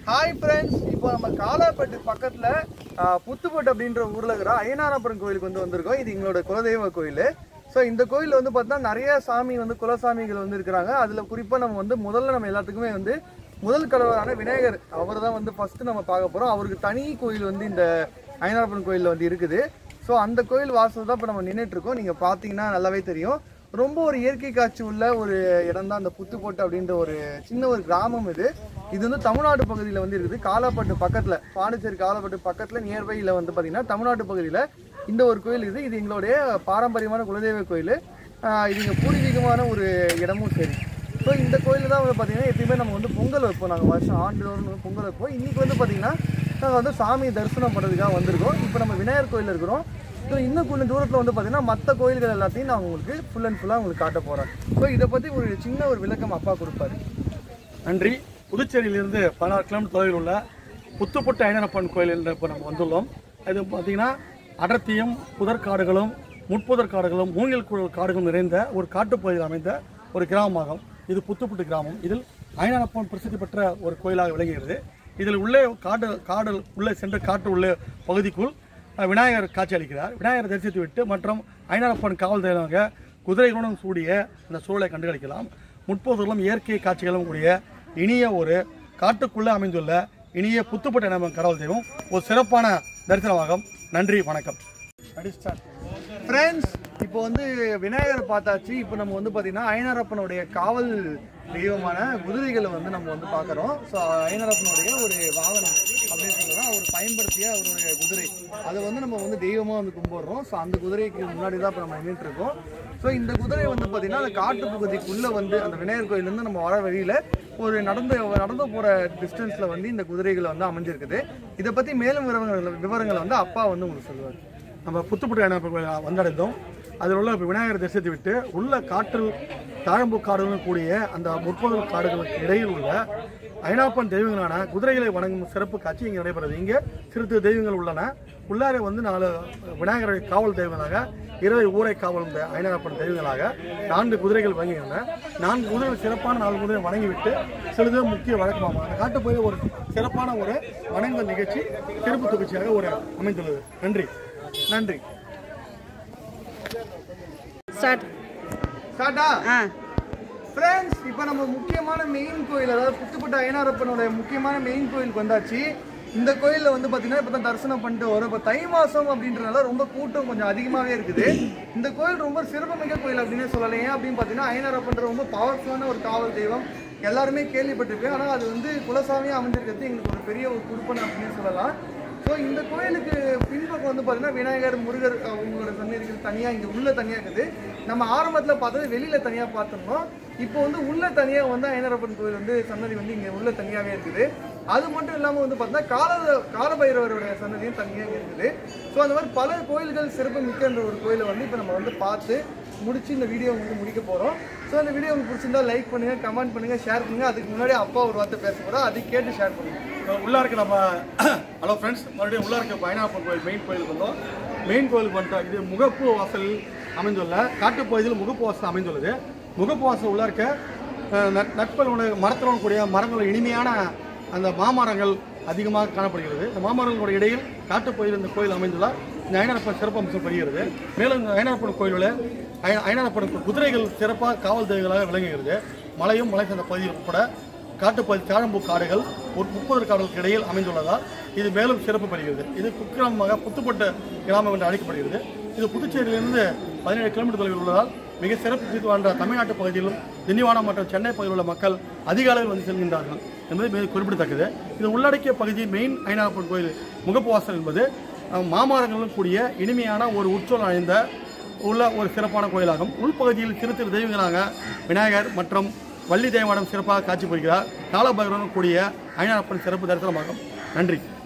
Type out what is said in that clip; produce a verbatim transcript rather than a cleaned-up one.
Hi friends, இப்போ நம்ம காலாப்பட்டு பக்கத்துல புத்துப்பட்டு அப்படின்ற ஊர்ல இருக்கிற ஐயனாரப்பன் கோயிலுக்கு வந்து வந்திருக்கோம். இது எங்களோட குலதெய்வ கோயில். ஸோ இந்த கோயிலில் வந்து பார்த்தீங்கன்னா நிறைய சாமி வந்து குலசாமிகள் வந்து இருக்கிறாங்க. அதில் குறிப்பாக நம்ம வந்து முதல்ல நம்ம எல்லாத்துக்குமே வந்து முதல் கடவுளான விநாயகர் அவர் தான் வந்து ஃபர்ஸ்ட் நம்ம பார்க்க போகிறோம். அவருக்கு தனி கோயில் வந்து இந்த ஐயனாரப்பன் கோயிலில் வந்து இருக்குது. ஸோ அந்த கோயில் வாசல் தான் இப்போ நம்ம நின்றுட்டு இருக்கோம். நீங்கள் பார்த்தீங்கன்னா நல்லாவே தெரியும். ரொம்ப ஒரு இயற்கை காட்சி உள்ள ஒரு இடம் தான் அந்த புத்துப்பட்டு அப்படின்ற ஒரு சின்ன ஒரு கிராமம். இது இது வந்து தமிழ்நாடு பகுதியில் வந்து இருக்குது. காலாப்பட்டு பக்கத்தில், பாண்டிச்சேரி காலாப்பட்டு பக்கத்தில் நியர்பையில் வந்து பார்த்தீங்கன்னா தமிழ்நாடு பகுதியில் இந்த ஒரு கோயில் இது. இது எங்களுடைய பாரம்பரியமான குலதெய்வ கோயில். இது இங்கே பூர்வீகமான ஒரு இடமும் சரி. ஸோ இந்த கோயில் தான் வந்து பார்த்தீங்கன்னா எப்பயுமே நம்ம வந்து பொங்கல் வைப்போம். நாங்கள் வருஷம் ஆண்டுதோறும் பொங்கல் வைப்போம். இன்றைக்கி வந்து பார்த்திங்கன்னா நாங்கள் வந்து சாமி தரிசனம் பண்ணுறதுக்காக வந்திருக்கோம். இப்போ நம்ம விநாயகர் கோயில் இருக்கிறோம். ஸோ இன்னும் கொஞ்சம் தூரத்தில் வந்து பார்த்தீங்கன்னா மற்ற கோயில்கள் எல்லாத்தையும் நான் உங்களுக்கு ஃபுல் அண்ட் ஃபுல்லாக உங்களுக்கு காட்ட போகிறேன். ஸோ இதை பற்றி ஒரு சின்ன ஒரு விளக்கம் அப்பா கொடுப்பாரு. நன்றி. புதுச்சேரியிலிருந்து பதினாறு கிலோமீட்டர் தொலைவில் உள்ள புத்துப்பட்டு ஐயனாரப்பன் கோயில் இப்போ நம்ம வந்துள்ளோம். இது பார்த்திங்கன்னா அடர்த்தியும் புதற்காடுகளும் முட்புதற்காடுகளும் மூங்கில் காடுகளும் நிறைந்த ஒரு காட்டுப்பகுதியில் அமைந்த ஒரு கிராமமாகும். இது புத்துப்பட்டு கிராமம். இதில் ஐயனாரப்பன் பிரசித்தி பெற்ற ஒரு கோயிலாக விளங்குகிறது. இதில் உள்ளே காடு காடு உள்ளே சென்ற காட்டு உள்ளே பகுதிக்குள் விநாயகர் காட்சி அளிக்கிறார். விநாயகர் தரிசித்து விட்டு மற்றும் ஐயனாரப்பன் காவல் தெய்வமாக குதிரைகளுடன் கூடிய அந்த சூழலை கண்டுகளிக்கலாம். முற்போதுகளும் இயற்கை காட்சிகளும் கூடிய இனிய ஒரு காட்டுக்குள்ளே அமைந்துள்ள இனிய புத்துப்பட்டு ஐயனாரப்பன் காவல் தெய்வம் ஒரு சிறப்பான தரிசனமாகும். நன்றி, வணக்கம். ஃப்ரெண்ட்ஸ், இப்போ வந்து விநாயகர் பார்த்தாச்சு. இப்போ நம்ம வந்து பார்த்தீங்கன்னா ஐயனாரப்பனுடைய காவல் தெய்வமான குதிரைகளை வந்து நம்ம வந்து பார்க்குறோம். ஸோ ஐயனாரப்பனுடைய ஒரு வாகனம் அப்படின்னு சொல்லலாம். அவர் பயன்படுத்திய அவருடைய குதிரை அதை வந்து நம்ம வந்து தெய்வமாக வந்து கும்பிடுறோம். ஸோ அந்த குதிரைக்கு முன்னாடி தான் இப்போ நம்ம நின்றுட்டு இருக்கோம். ஸோ இந்த குதிரை வந்து பார்த்தீங்கன்னா அந்த காட்டு பகுதிக்குள்ளே வந்து அந்த விநாயகர் கோயிலேருந்து நம்ம வர வழியில் ஒரு நடந்து நடந்து போகிற டிஸ்டன்ஸில் வந்து இந்த குதிரைகள் வந்து அமைஞ்சிருக்குது. இதை பற்றி மேலும் விவரங்கள் விவரங்களை வந்து அப்பா வந்து உங்களுக்கு சொல்லுவார். நம்ம புத்துப்பட்டு ஐயனாரப்பன் கோயில் வந்தடைந்தோம். அதில் உள்ள விநாயகர் தரிசித்து விட்டு உள்ள காற்றில் தாழம்பு காடுகளும் கூடிய அந்த முற்பது காடுகளுக்கு இடையில் உள்ள ஐயனாரப்பன் தெய்வங்களான குதிரைகளை வணங்கும் சிறப்பு காட்சி இங்கே நடைபெறுது. இங்கே சிறு சிறு தெய்வங்கள் உள்ளன. உள்ளாரே வந்து நாலு விநாயகரை காவல் தெய்வங்களாக, இரவை ஊரை காவல் ஐயனாரப்பன் தெய்வங்களாக நான்கு குதிரைகள் வழங்குகின்றன. நான்கு குதிரைகள் சிறப்பான நாலு குதிரை வணங்கிவிட்டு சிறிது முக்கிய வழக்கமாகும். அந்த காட்டு போய் ஒரு சிறப்பான ஒரு வணங்கல் நிகழ்ச்சி சிறப்பு தொகுச்சியாக ஒரு அமைந்துள்ளது. நன்றி நன்றி. ஸ்டார்ட் ஸ்டார்ட்டா? ஆ ஃப்ரெண்ட்ஸ், இப்போ நம்ம முக்கியமான மெயின் கோயில், அதாவது புத்துப்பட்டு ஐயனாரப்பனுடைய முக்கியமான மெயின் கோயிலுக்கு வந்தாச்சு. இந்த கோயிலில் வந்து பார்த்தீங்கன்னா இப்போ தான் தரிசனம் பண்ணிட்டு வரும். இப்போ தை மாதம் அப்படின்றதுனால ரொம்ப கூட்டம் கொஞ்சம் அதிகமாகவே இருக்குது. இந்த கோயில் ரொம்ப சிறப்புமிக்க கோயில் அப்படின்னே சொல்லலாம். ஏன் அப்படின்னு பார்த்தீங்கன்னா ஐயனாரப்பன்ற ரொம்ப பவர்ஃபுல்லான ஒரு காவல் தெய்வம். எல்லாருமே கேள்விப்பட்டிருப்பேன். ஆனால் அது வந்து குலசாமியாக அமைஞ்சிருக்கிறது எங்களுக்கு ஒரு பெரிய ஒரு குடுப்பனை அப்படின்னு சொல்லலாம். ஸோ இந்த கோயிலுக்கு பின்பக்கம் வந்து பார்த்தீங்கன்னா விநாயகர், முருகர் அவங்களோட சன்னதிகள் தனியாக இங்கே உள்ள தனியாக இருக்குது. நம்ம ஆரம்பத்தில் பார்த்தது வெளியில் தனியாக பார்த்துருந்தோம். இப்போ வந்து உள்ள தனியாக வந்து ஐயனாரப்பன் கோயில் வந்து சன்னதி வந்து இங்கே உள்ள தனியாகவே இருக்குது. அது மட்டும் இல்லாமல் வந்து பார்த்தீங்கன்னா கால காலபைரவருடைய சன்னதியும் தனியாக இருக்குது. ஸோ அந்த மாதிரி பல கோயில்கள் சிறப்பு மிக்கன்ற ஒரு கோயிலை வந்து இப்போ நம்ம வந்து பார்த்து முடிச்சு இந்த வீடியோ வந்து முடிக்க போகிறோம். ஸோ இந்த வீடியோ உங்களுக்கு பிடிச்சிருந்தா லைக் பண்ணுங்கள், கமெண்ட் பண்ணுங்கள், ஷேர் பண்ணுங்கள். அதுக்கு முன்னாடி அப்பா ஒரு வார்த்தை பேச போகிறோம், அதை கேட்டு ஷேர் பண்ணுங்கள். உள்ளே இருக்க நம்ம ஹலோ ஃப்ரெண்ட்ஸ், மறுபடியும் உள்ளே இருக்க ஐயனாரப்பன் கோயில் மெயின் கோயிலுக்கு வந்தோம். மெயின் கோயிலுக்கு வந்துட்டோம். இது முகப்பு வாசல் அமைந்துள்ள காட்டுப்பகுதியில் முகப்பு வாசல் அமைந்துள்ளது. முகப்பு வாசல் உள்ள இருக்க நட்புடைய மரத்துடன் கூடிய மரங்கள், இனிமையான அந்த மாமரங்கள் அதிகமாக காணப்படுகிறது. இந்த மாமரங்களுடைய இடையில் காட்டுப்பகுதியில் இந்த கோயில் அமைந்துள்ள இந்த ஐயனாரப்பன் சிறப்பு அம்சம் பெறுகிறது. மேலும் இந்த ஐயனாரப்பன் கோயிலில் ஐயனாரப்பன் குதிரைகள் சிறப்பாக காவல் தெய்வங்களாக விளங்குகிறது. மலையும் மலை சேர்ந்த பகுதியில் உட்பட காட்டுப்பகுதி தாழம்பூ காடுகள் ஒரு முப்பது காடுகளுக்கு இடையில் அமைந்துள்ளதால் இது மேலும் சிறப்பு பெறுகிறது. இது குக்கிராமமாக புத்துப்பட்டு கிராமம் என்று அழைக்கப்படுகிறது. இது புதுச்சேரியிலிருந்து பதினேழு கிலோமீட்டர் தொலைவில் உள்ளதால் மிக சிறப்பு குறித்து வாழ்ந்த தமிழ்நாட்டு பகுதியிலும் திண்டிவனம் மற்றும் சென்னை பகுதியில் உள்ள மக்கள் அதிக அளவில் வந்து செல்கின்றார்கள் என்பது மிக குறிப்பிடத்தக்கது. இது உள்ளடக்கிய பகுதி மெயின் ஐயனாரப்பன் கோயில் முகப்பு வாசல் என்பது மாமரங்களும் கூடிய இனிமையான ஒரு உற்சவம் அடைந்த உள்ள ஒரு சிறப்பான கோயிலாகும். உள்பகுதியில் சிறு சிறு தெய்வங்களாக விநாயகர் மற்றும் வள்ளி தெய்வானம் சிறப்பாக காட்சி புரிகிறார். காலபைரவனுடன் கூடிய ஐயனாரப்பன் சிறப்பு தரிசனமாகும். நன்றி.